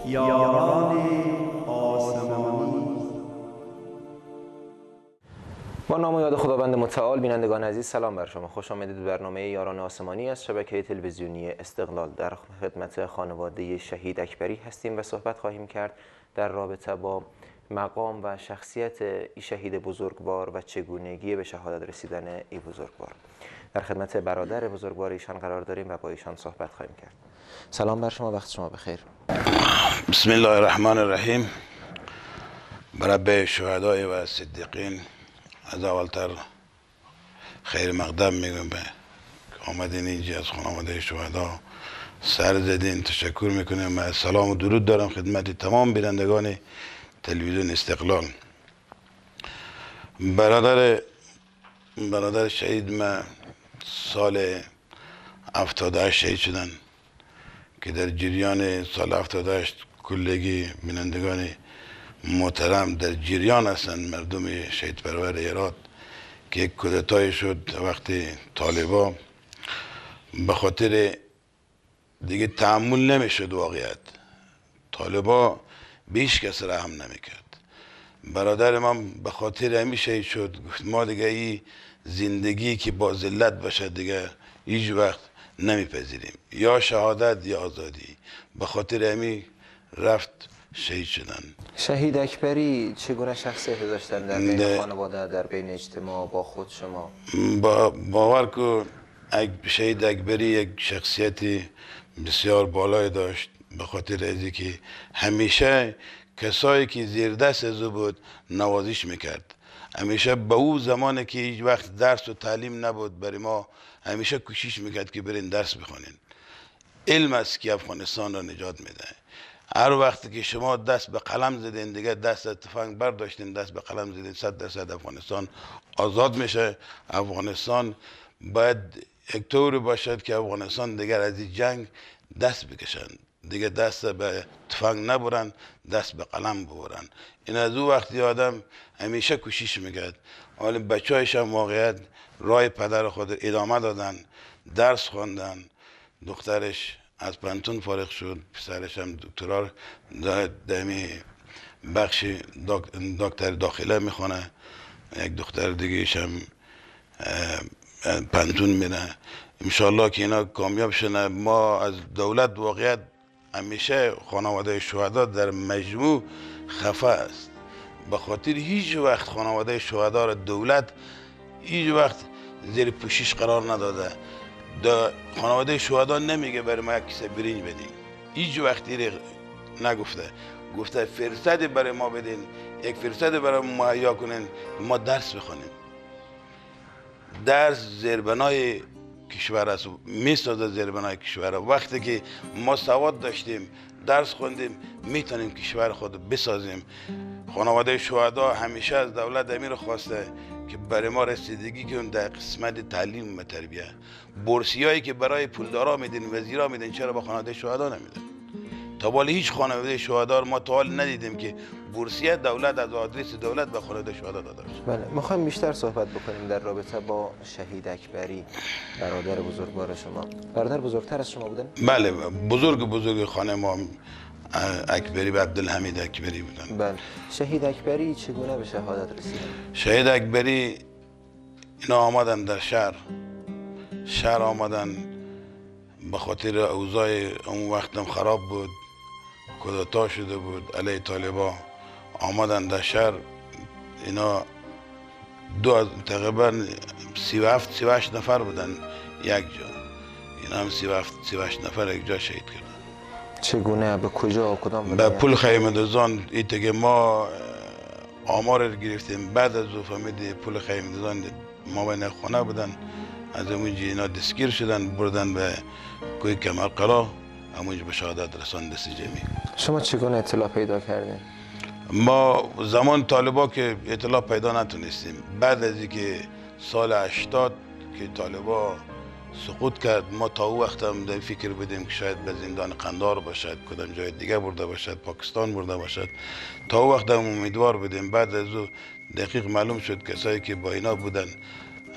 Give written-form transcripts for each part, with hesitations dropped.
یاران آسمانی. با نام و یاد خداوند متعال. بینندگان عزیز سلام بر شما، خوش آمدید به برنامه یاران آسمانی از شبکه تلویزیونی استقلال. در خدمت خانواده شهید اکبری هستیم و صحبت خواهیم کرد در رابطه با مقام و شخصیت این شهید بزرگوار و چگونگی به شهادت رسیدن این بزرگوار. در خدمت برادر بزرگوار ایشان قرار داریم و با ایشان صحبت خواهیم کرد. سلام بر شما، وقت شما بخیر. بسم الله الرحمن الرحیم. برای شهدای و صدیقین از اولتر خیر مقدم میگم به که آمدین اینجا از خانواده شهدا سر زدین. تشکر میکنم و سلام و درود دارم خدمت تمام بینندگان تلویزیون استقلال. برادر شهید ما سال 78 شهید شدن که در جریان سال 78 کلگی بینندگان محترم در جریان هستند. مردم شهید پرور هرات که یک کودتای شد وقتی طالبا به خاطر دیگه تحمل نمیشد واقعیت. طالبا بیش کس رحم نمیکرد. برادر من به خاطر همین شهید شد. گفت ما دیگه این زندگی که با ذلت باشه دیگه هیچ وقت نمیپذیریم، یا شهادت یا آزادی. به خاطر همین رفت شهید شدن. شهید اکبری چگونه شخصیت داشتن در بین خانواده، در بین اجتماع، با خود شما؟ باور کن شهید اکبری یک شخصیتی بسیار بالای داشت، به خاطر ازی که همیشه کسایی که زیر دست از او بود نوازش میکرد. همیشه به او زمانی که هیچ وقت درس و تعلیم نبود برای ما، همیشه کوشش میکرد که برین درس بخونین. علم است که افغانستان را نجات میده. هر وقتی که شما دست به قلم زدین دیگه دست از تفنگ برداشتین، دست به قلم زدین، 100% افغانستان آزاد میشه. افغانستان باید یک طوری باشد که افغانستان دیگر از این جنگ دست بکشن، دیگه دست به تفنگ نبرن، دست به قلم ببرن. این از او وقتی آدم همیشه کوشش میکرد. حالا بچه‌هایش هم واقعیت راه پدر خود ادامه دادن، درس خواندن. دخترش از پانتون فارغ شد، پسرش هم دکترا در بخش دکتر داخله میخونه. یک دختر دیگهش هم پانتون میره. انشالله که اینا کامیاب شنه. ما از دولت واقعیت همیشه خانواده شهدا در مجموع خفه است، به خاطر هیچ وقت خانواده شهدا را دولت هیچ وقت زیر پوشش قرار نداده. خانواده شهدا نمیگه برای ما یک کیسه برنج بدین، هیچ وقتی نگفته. گفته فرصتی برای ما بدین، یک فرصتی برای ما مهیا کنین ما درس بخونیم. درس زیربنای کشور است، میسازه زیربنای کشور. وقتی که ما سواد داشتیم، درس خوندیم، میتونیم کشور خود بسازیم. خانواده شهدا همیشه از دولت امیر خواسته که برای ما رسیدگی کن در قسمت تعلیم و تربیه. بورسیایی که برای پولدارا میدین، وزیرا میدین، چرا با خانواده شهدا نمیدن؟ تا حالا هیچ خانواده شهدا ما تا حال ندیدیم که بورسیه دولت از آدرس دولت به خانواده شهدا داده باشه. بله، میخوایم بیشتر صحبت بکنیم در رابطه با شهید اکبری، برادر بزرگوار شما. برادر بزرگتر از شما بودن؟ بله، بزرگ خانه ما اکبری و عبدالحمید اکبری بودن. بله. شهید اکبری چگونه به شهادت رسیدن؟ شهید اکبری اینا آمدن در شهر آمدن به خاطر اوضاع اون وقتم خراب بود، کودتا شده بود علیه طالبا. آمدن در شهر. اینا تقریبا 37-38 نفر بودن یک جا. اینا هم 37-38 نفر یک جا شهید کردن. چگونه؟ به کجا و کدام؟ به پل خیم دوزان. این که ما آمار رو گرفتیم بعد از او فهمیدیم پل خیم دوزان ما بین خانه بودن. از اونجا اینا دستگیر شدن، بردن به کوی کمرقلا، همونجا به شهادت رساند دست جمعی. شما چگونه اطلاع پیدا کردین؟ ما زمان طالبا که اطلاع پیدا نتونستیم. بعد از اینکه سال 80 که طالبا سقوط کرد، ما تا او وقت هم در فکر بودیم که شاید به زندان قندار باشد، کدام جای دیگه برده باشد، پاکستان برده باشد. تا او وقت هم امیدوار بودیم. بعد از او دقیق معلوم شد کسایی که با اینا بودن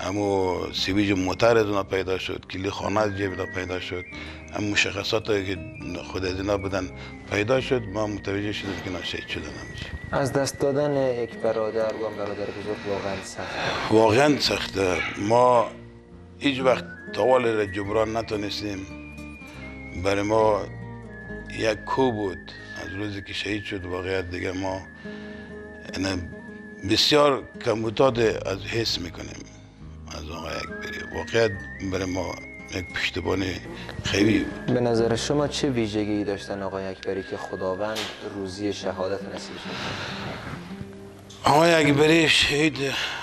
همو سیویج موتر از اونا پیدا شد، کلی خانه از جیب اونا پیدا شد، هم مشخصات که خود از اینا بودن پیدا شد. ما متوجه شدیم که اینا شهید شدن همیشه. از دست دادن یک برادر و هم برادر بزرگ واقعا سخته. واقعا سخته. ما هیچ وقت طوال را جبران نتونستیم. برای ما یک کو بود از روزی که شهید شد. واقعیت دیگه ما بسیار کمبود از حس میکنیم از آقای اکبری. واقعیت برای ما یک پشتیبانی قوی بود. به نظر شما چه ویژگی داشتن آقای اکبری که خداوند روزی شهادت نصیب شد؟ آقای اکبری شهید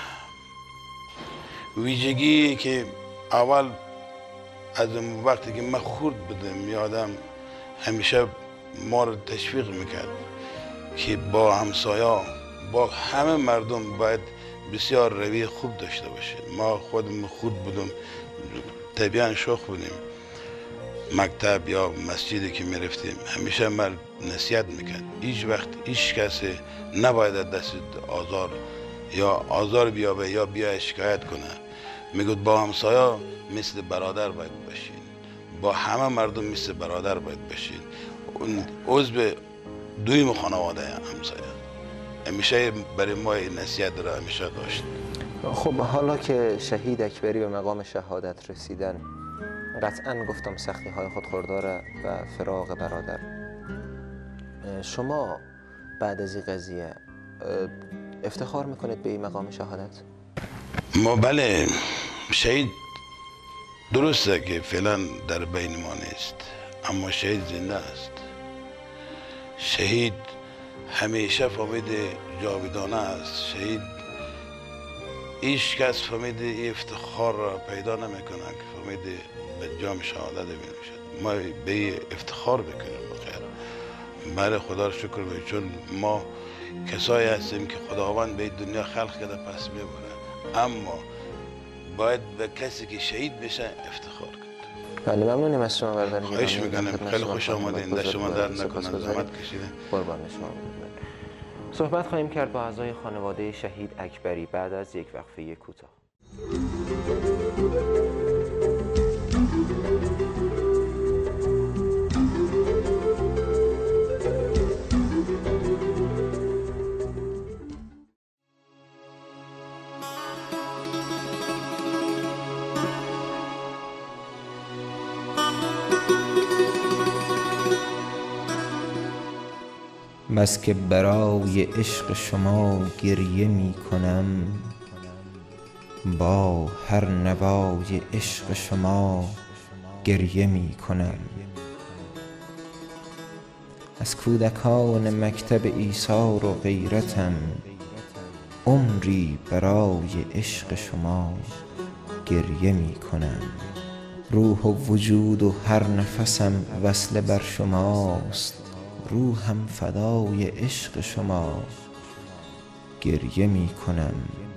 ویژگی که اول از وقتی که من خورد بودم یادم همیشه ما رو تشویق میکرد که با همسایا با همه مردم باید بسیار روی خوب داشته باشید. ما خودم خود بودم، طبیعا شوخ بودیم. مکتب یا مسجدی که میرفتیم همیشه من نصیحت میکرد هیچ وقت هیچ کسی نباید دست آزار بیابه یا بیا شکایت کنه. میگود با همسایا مثل برادر باید باشین، با همه مردم مثل برادر باید باشین. اون عضو دویم خانواده همسایه. همیشه برای ما نصیحت را همیشه داشت. خب حالا که شهید اکبری به مقام شهادت رسیدن، قطعا گفتم سختی های خودخورداره و فراق برادر. شما بعد از این قضیه افتخار میکنید به این مقام شهادت؟ ما بله، شهید درسته که فعلا در بین ما نیست، اما شهید زنده است. شهید همیشه فامید جاودانه است. شهید هیچ کس فامید افتخار را پیدا نمیکنه که فامید به جام شهادت بنوشد. ما به افتخار بکنیم بخیر. برای خدا رو شکر کنیم، چون ما کسایی هستیم که خداوند به دنیا خلق کرده پس میبره، اما باید به کسی که شهید بشه افتخار کنیم. بله، ممنونیم از شما برادر گرامی. خواهش میکنم، خیلی خوش آمدین. در شما در نکنن، زحمت کشیدین. قربان شما. صحبت خواهیم کرد با اعضای خانواده شهید اکبری بعد از یک وقفه کوتاه. بس که برای عشق شما گریه می کنم، با هر نوای عشق شما گریه می کنم. از کودکان مکتب ایثار و غیرتم، عمری برای عشق شما گریه می کنم. روح و وجود و هر نفسم وصل بر شماست، روحم فدای عشق شما گریه می کنم.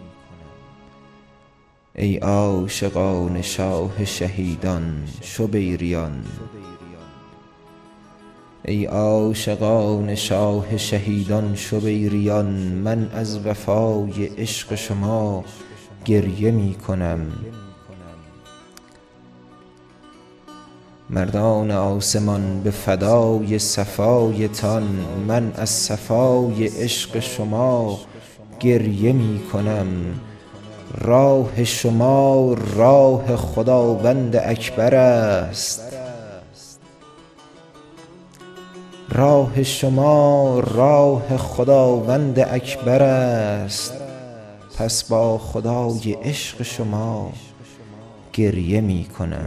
ای عاشقان شاه شهیدان شبیریان، ای عاشقان شاه شهیدان شبیریان، من از وفای عشق شما گریه می کنم. مردان آسمان به فدای صفایتان، من از صفای عشق شما گریه می کنم. راه شما راه خداوند اکبر است، راه شما راه خداوند اکبر است، پس با خدای عشق شما گریه می کنم.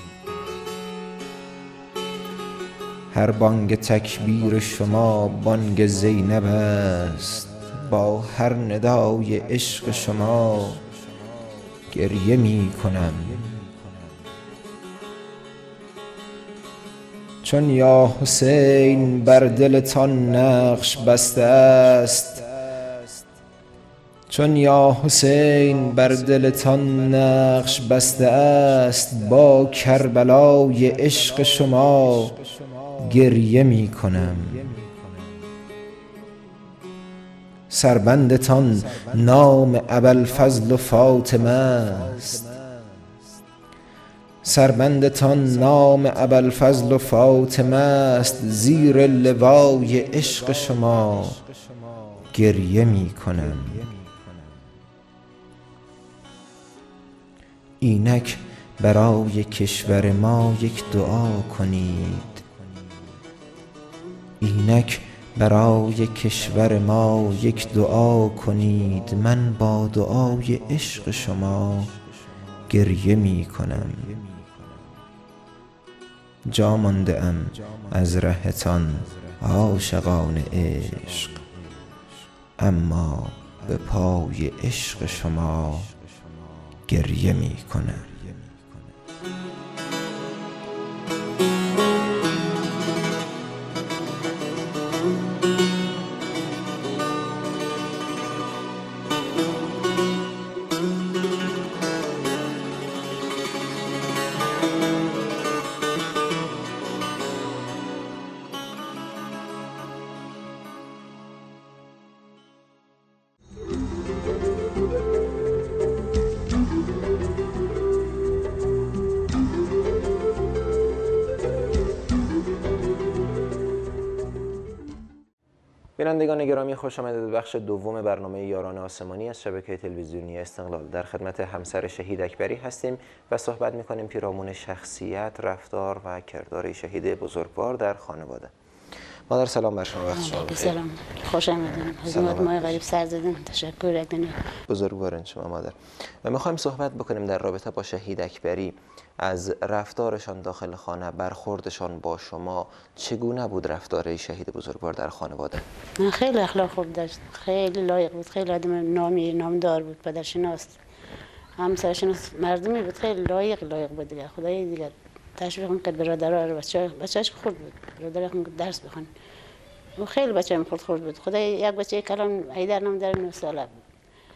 هر بانگ تکبیر شما بانگ زینب است، با هر ندای عشق شما گریه می کنم. چون یا حسین بر دلتان نقش بسته است، چون یا حسین بر دلتان نقش بسته است، با کربلای عشق شما گریه می کنم. سربندتان نام ابوالفضل و فاطمه است. سربندتان نام ابوالفضل و فاطمه است. زیر لوای عشق شما گریه می کنم. اینک برای کشور ما یک دعا کنید. اینک برای کشور ما یک دعا کنید. من با دعای عشق شما گریه می کنم. جا مانده ام از رهتان عاشقان عشق، اما به پای عشق شما گریه می کنم. بینندگان گرامی، خوش آمدید به بخش دوم برنامه یاران آسمانی از شبکه تلویزیونی استقلال. در خدمت همسر شهید اکبری هستیم و صحبت می‌کنیم پیرامون شخصیت، رفتار و کردار شهید بزرگوار در خانواده. مادر سلام بر شما، وقت شما بخیر. سلام، خوش آمدید. خدمت ما غریب سر زدن، تشکر اکنون. بزرگوارن شما مادر. و می‌خوایم صحبت بکنیم در رابطه با شهید اکبری، از رفتارشان داخل خانه، برخوردشان با شما چگونه بود؟ رفتار شهید بزرگوار در خانواده. خیلی اخلاق خوب داشت، خیلی لایق بود، خیلی آدم نامدار بود، پدرشناس، همسرشناس، مردمی بود، خیلی لایق بود دیگه. خدای دیگه تشویق می‌کرد برادرها رو، بچه‌اش خود بود، برادرش می‌گفت درس بخون. و خیلی بچه‌م خود بود. خدای یک بچه کلان ایدر نام داره 9 ساله بود.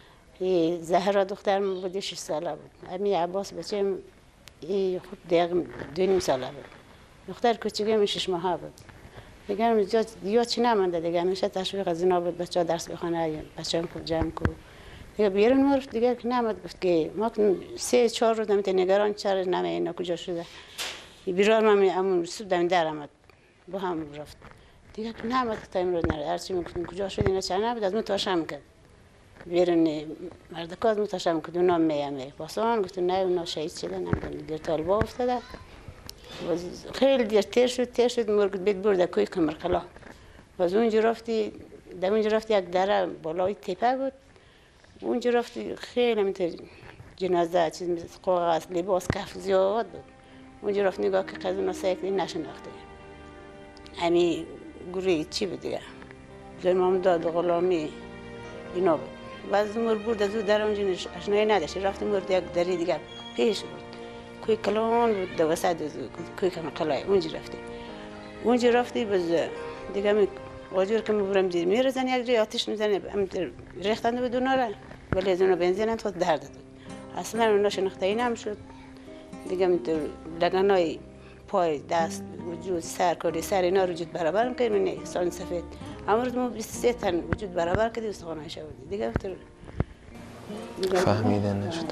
این زهرا دخترم بود 6 ساله بود. امی عباس بچه‌م خود دیگه 2.5 ساله بود. دختر کوچیکم 6 ماهه بود. دیگه یا چی نمونده دیگه، همیشه تشویق از اینا بود بچه‌ها درس بخونه، بچه‌م خوب جمع کو. دیگه بیرون مرد دیگه که نمود، گفت که ما 3-4 روز نگران چرا نمی اینا کجا شده. بیرون من همون صبح در آمد با هم رفت دیگه که نمود تا امروز نره. هرچی میگفتیم کجا شد اینا چرا نبود، از من تاشم کرد بیرون مردکا، از من تاشم کرد اونا میامه باسان گفت نه اونا شهید شدن، نمیدونم در طالبا افتاده. خیلی دیر تیر شد مرد بیت برد کوی کمرقلا. باز اونجا رفتی در اونجا رفتی یک دره بالای تپه بود، اونجا رفتی خیلی میتر جنازه چیز مثل قاغذ لباس کف زیاد بود. اونجا رفت نگاه که قضا سیکلی نشناخته. همین گروه چی بود دیگه، زنم داد غلامی اینا بود. بعض مر بود از در اونجا اشنایی نداشت، رفت مرد یک دری دیگه پیش بود، کوی کلان بود دو وسط کوی کمرقلای. اونجا رفتی باز دیگه می واجور که میبرم دید میرزن یک جای آتش میزنه، ریختنده بود اونا را، ولی از اونا بنزین خود درد داد. اصلا اونا شناخته‌ای نمیشد دیگه. میتور لگنای پای، دست، وجود، سر کاری سر اینا وجود برابر می‌کرد. من سال سفید امروز ما 23 تن وجود برابر کردیم، استخوان‌های شد دیگه. فهمیده نشد.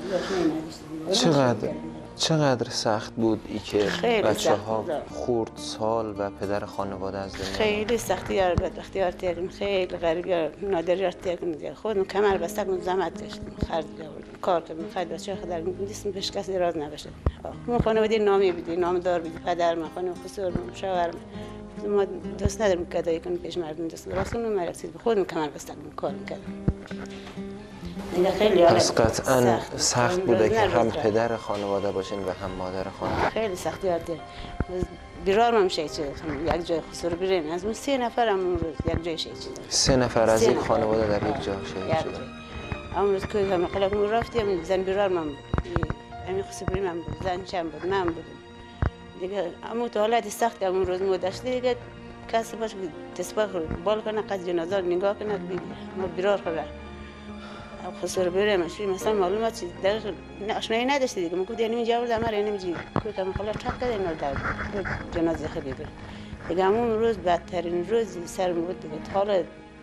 چقدر سخت بود ای که بچه‌ها خورد سال و پدر خانواده از دنیا؟ خیلی سختی ها بدبختی ها تیریم، خیلی غریبی ها نادری ها تیریم. خودم کمر بستم زحمت کشیدم، خرج کار کردم، خرج بچه‌ها خدر می‌دیسم پیش کسی راز نباشه. ما خانواده نامی بودی، نامدار بودی، پدر من، خانم خسرو، شوهر ما دوست ندارم که دایی کنم پیش مردم، دوست راستون مرسید به خودم کمر بستم کار می‌کردم. پس قطعا سخت بوده که هم پدر خانواده باشین و هم مادر خانواده. خیلی سختی هاته. بیرار هم شهید شد، یک جای خسرو بریم از اون 3 نفر هم اون روز یک جای شهید شد. 3 نفر از یک خانواده در یک جا شهید شدن. اون روز که هم قلقم رفتیم زن بیرار من همین خسرو بریم من بود، زن چند بود، من بودم دیگه. اما تو حالت سخت که اون روز ما داشته دیگه کسی باشه تسبیح بال کنه قد جنازه نگاه کنه بگه ما بیرار خورده خسرو بریم شوی مثلا معلومات چیز در آشنایی نداشتی دیگه. من گفتم اینجا بود امر نمیجی که من خلاص چک کردم اینا در جنازه خبیب دیگه. همون روز بدترین روز سرم بود دیگه. حالا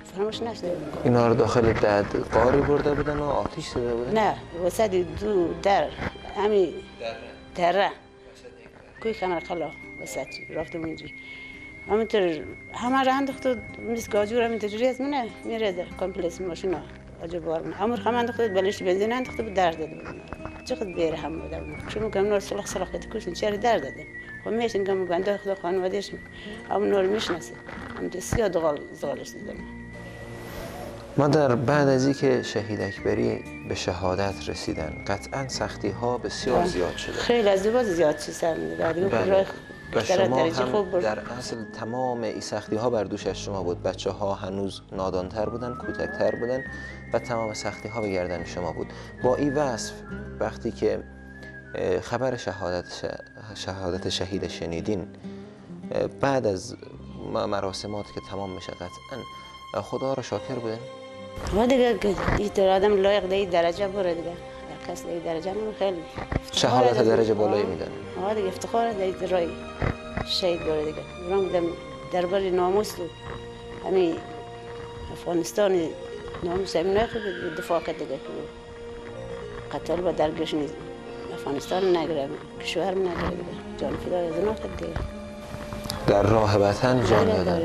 فراموش نشده. اینا رو داخل قاری برده بودن و آتیش زده بودن؟ نه وسط دو در همین دره کوی کنرقلا وسط رفتم اونجا همینطور همه را انداخت و مثل گاجور همینطور جوری از منه میره در کمپلکس ماشینا آجر بار من امور خم انداخت بلش بنزین انداخت بود درد داده بود چقدر بیره هم بودم چون میگم نور سلخ کردی کشن چرا درد داده خب میشن گم بنده خدا خانوادهش اون نور میشناسه هم دستی دغال زالش دیدم. مادر بعد از اینکه شهید اکبری به شهادت رسیدن قطعا سختی ها بسیار زیاد شده. خیلی از دو زیاد شد سر و شما هم در اصل تمام این سختی ها بر دوش شما بود. بچه ها هنوز نادانتر بودن، کوچکتر بودن و تمام سختی ها به گردن شما بود. با این وصف وقتی که خبر شهادت شهید شنیدین بعد از مراسمات که تمام میشه قطعا خدا را شاکر بودن؟ و دیگه این آدم لایق دیگه درجه بره دیگه کس دیگه درجه نمی خیلی شهادت درجه بالایی میدن. دیگه افتخار دیگه رای شهید بره دیگه برام بودم دربار ناموس تو همین افغانستان ناموس همین نخواهد دفاع کرد دیگه قتل با درگش نیست افغانستان نگره کشور نگره دیگه جان فدای از اونا کرد دیگه در راه وطن جان دادن.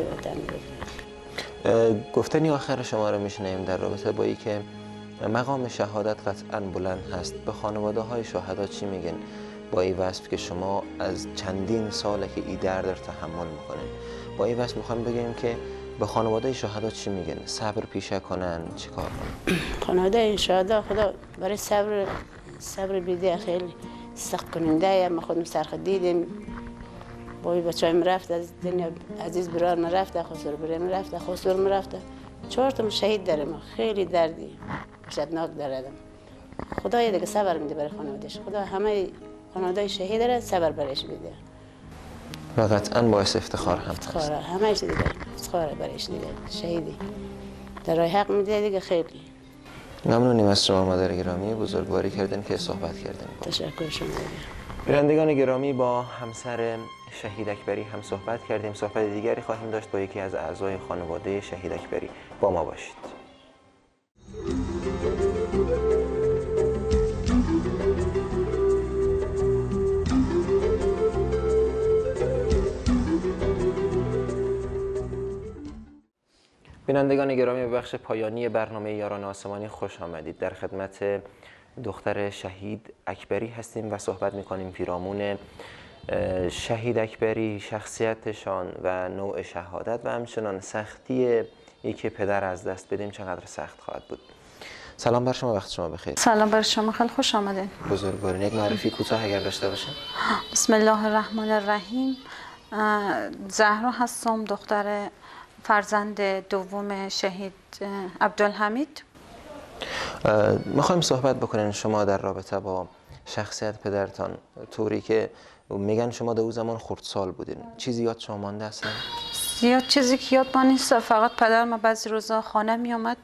گفتنی آخر شما رو میشنیم در رابطه با اینکه مقام شهادت قطعا بلند هست. به خانواده های شهدا چی میگن با این وصف که شما از چندین ساله که این درد رو تحمل میکنین؟ با این وصف میخوام بگیم که به خانواده شهدا چی میگن؟ صبر پیشه کنن، چی کار کنن؟ خانواده شهدا خدا برای صبر بیده خیلی سخت کننده. ما خودم سرخ دیدیم با بچه‌ام رفت از دنیا عزیز برار من رفته خسرو برم رفته خسرو من رفته 4 تا شهید داره ما خیلی دردی وحشتناک دردم. خدای دیگه صبر میده برای خانواده‌اش. خدا همه خانواده شهید داره صبر برایش میده و قطعا باعث افتخار هم هست. افتخاره همه چیز دیگه افتخاره برایش دیگه شهیدی در راه حق میده دیگه. خیلی ممنونیم از شما مادر گرامی، بزرگواری کردین که صحبت کردین. تشکر شما. بینندگان گرامی با همسر شهید اکبری هم صحبت کردیم. صحبت دیگری خواهیم داشت با یکی از اعضای خانواده شهید اکبری. با ما باشید. بینندگان گرامی به بخش پایانی برنامه یاران آسمانی خوش آمدید. در خدمت دختر شهید اکبری هستیم و صحبت میکنیم پیرامون شهید اکبری، شخصیتشان و نوع شهادت و همچنان سختی که پدر از دست بدیم چقدر سخت خواهد بود. سلام بر شما، وقت شما بخیر. سلام بر شما، خیلی خوش آمدین. بزرگوارین یک معرفی کوتاه اگر داشته باشین. بسم الله الرحمن الرحیم. زهرا هستم، دختر فرزند دوم شهید عبدالحمید. میخوایم صحبت بکنین شما در رابطه با شخصیت پدرتان، طوری که میگن شما در اون زمان خردسال بودین. چیزی یاد شما مانده اصلا؟ زیاد چیزی که یاد من نیست، فقط پدرم بعضی روزا خانه می آمد.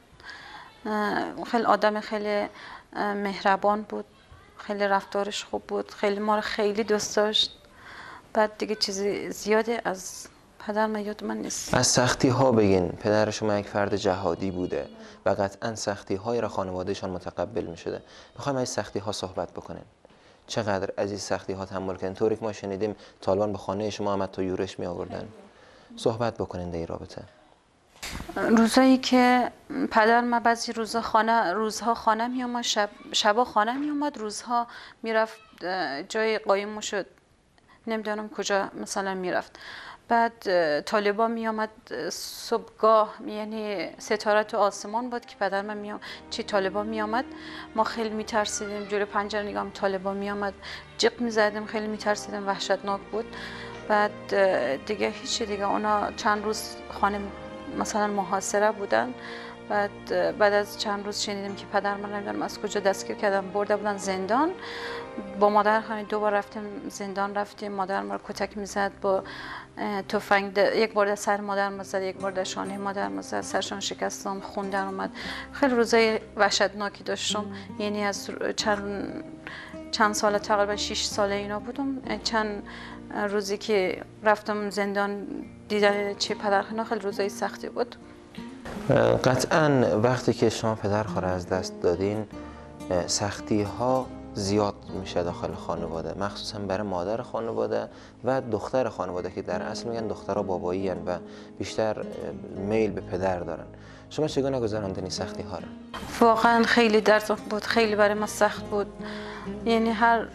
خیلی آدم خیلی مهربان بود، خیلی رفتارش خوب بود، خیلی ما رو خیلی دوست داشت. بعد دیگه چیزی زیاده از پدر من یاد من نیست. از سختی ها بگین. پدر شما یک فرد جهادی بوده و قطعا سختی های را خانوادهشان متقبل می شده. میخوایم از سختی ها صحبت بکنین. چقدر از این سختی ها تحمل کردین؟ طوری که ما شنیدیم طالبان به خانه شما آمد تا یورش می آوردن. صحبت بکنین در این رابطه. روزایی که پدر من بعضی روزها خانه می اومد، شبا خانه می اومد، روزها میرفت جای قایم شد، نمیدونم کجا مثلا میرفت. بعد طالبا می آمد صبحگاه، یعنی ستاره تو آسمان بود که پدر من چی طالبا می آمد. ما خیلی می ترسیدیم، جلوی پنجره نگاه طالبا می آمد جیغ می زدیم، خیلی می ترسیدیم، وحشتناک بود. بعد دیگه هیچی دیگه، اونا چند روز خانه مثلا محاصره بودن. بعد از چند روز شنیدیم که پدر من نمیدونم از کجا دستگیر کردن برده بودن زندان. با مادر همین 2 بار رفتیم زندان، رفتیم مادر ما رو کتک میزد با تفنگ. یک بار در سر مادر ما زد، یک بار در شانه مادر ما زد، سرشان شکستم، خون در اومد. خیلی روزای وحشتناکی داشتم. یعنی از چند سال، تقریبا 6 ساله اینا بودم. چند روزی که رفتم زندان دیدن چه پدرخوانده، خیلی روزای سختی بود. قطعا وقتی که شما پدرخواه را از دست دادین سختی ها زیاد میشه داخل خانواده، مخصوصا برای مادر خانواده و دختر خانواده که در اصل میگن دخترها بابایی هن و بیشتر میل به پدر دارن. شما چگونه گذراندین سختی ها را؟ واقعا خیلی دردناک بود، خیلی برای من سخت بود. یعنی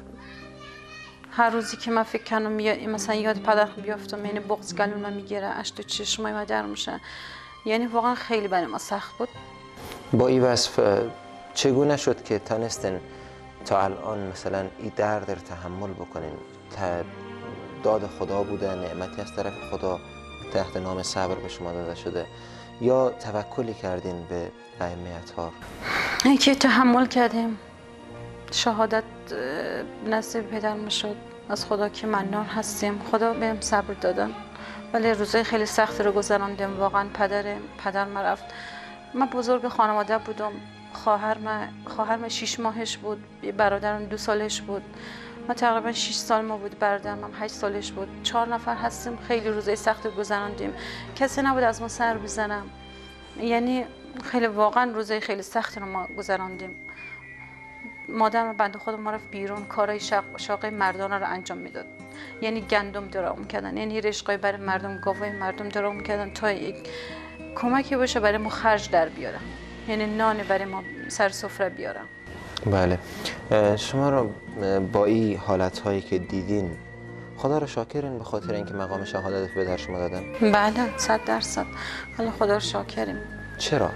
هر روزی که من فکر کنم مثلا یاد پدر بیافتم، یعنی بغض گلوم من میگیره، اشک چشمای من در میشه. یعنی واقعا خیلی برای من سخت بود. با این وصف چگونه شد که تانستین تا الان مثلا این درد رو تحمل بکنین؟ داد خدا بوده، نعمتی از طرف خدا تحت نام صبر به شما داده شده، یا توکلی کردین به ائمه اطهار؟ اینکه تحمل کردیم، شهادت نصیب پدرم شد، از خدا که منان هستیم، خدا بهم صبر دادن. ولی روزای خیلی سخت رو گذراندیم. واقعا پدر من رفت. من بزرگ خانواده بودم. خواهر من 6 ماهش بود، برادرم 2 سالش بود. ما تقریبا 6 سال ما بود، برادرم هم 8 سالش بود. 4 نفر هستیم. خیلی روزای سخت رو گذراندیم. کسی نبود از ما سر بزنم. یعنی خیلی واقعا روزای خیلی سخت رو ما گذراندیم. مادرم بنده خود ما رفت بیرون، کارهای شاقه مردانه رو انجام میداد. یعنی گندم درام میکردن، یعنی رشقای برای مردم، گاوای مردم درام میکردن تا یک کمکی باشه برای ما خرج در بیارم، یعنی نان برای ما سر سفره بیارم. بله. شما رو با این حالت‌هایی که دیدین خدا رو شاکرین به خاطر اینکه مقام شهادت به در شما دادن؟ بله 100%. حالا خدا رو شاکریم. چرا؟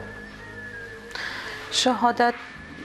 شهادت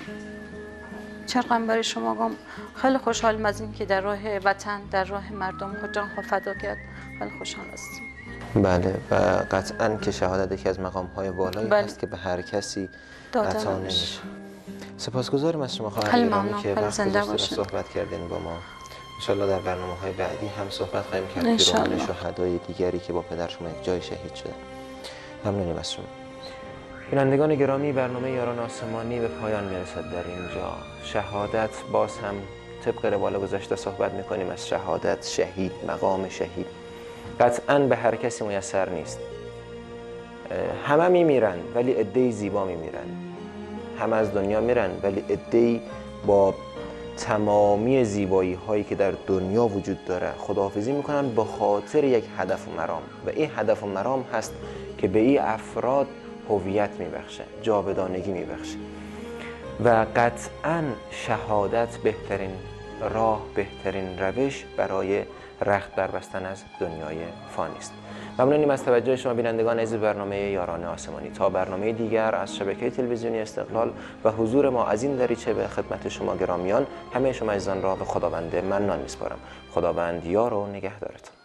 چرا برای شما گم خیلی خوشحالم از این که در راه وطن، در راه مردم خود جان خود فدا کرد. خیلی خوشحال هستیم. بله و قطعاً که شهادت یکی از مقام‌های بالایی هست که به هر کسی عطا نمیشه. سپاسگزارم از شما خواهر گرامی که وقت گذاشتید و صحبت کردین با ما. انشالله در برنامه‌های بعدی هم صحبت خواهیم کرد که روان شهدای دیگری که با پدر شما یک جای شهید شدن. ممنونیم از شما. بینندگان گرامی، برنامه یاران آسمانی به پایان میرسد در اینجا. شهادت، باز هم طبق روال گذشته صحبت میکنیم از شهادت، شهید، مقام شهید. قطعاً به هر کسی میسر نیست. همه میمیرن ولی عده‌ای زیبا میمیرن. همه از دنیا میرن ولی عده‌ای با تمامی زیبایی هایی که در دنیا وجود داره خداحافظی میکنن با خاطر یک هدف و مرام، و این هدف و مرام هست که به این افراد هویت میبخشه، جاودانگی میبخشه. و قطعاً شهادت بهترین راه، بهترین روش برای رخت بربستن از دنیای فانی است. ممنونیم از توجه شما بینندگان عزیز برنامه یاران آسمانی. تا برنامه دیگر از شبکه تلویزیونی استقلال و حضور ما از این دریچه به خدمت شما گرامیان، همه شما عزیزان را به خداوند منان میسپارم. خداوند یار و نگهدارتان.